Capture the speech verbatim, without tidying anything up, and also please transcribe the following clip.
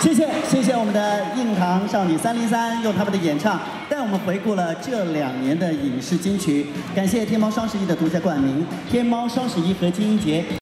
谢谢谢谢我们的硬糖少女三零三，用他们的演唱带我们回顾了这两年的影视金曲。感谢天猫双十一的独家冠名，天猫双十一和金鹰节。